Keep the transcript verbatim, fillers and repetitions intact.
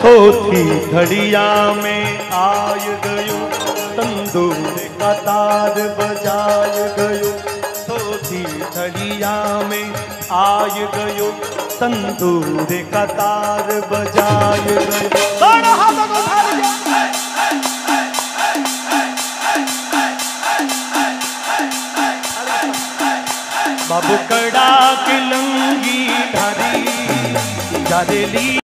थोथी घड़िया में आय गयो, तंदूर का तार बजाय गयो। थोथी घड़िया में आय गयो, तंदूर का तार बजाय गयो। बाबू कड़ा की लंगी धारी जारेली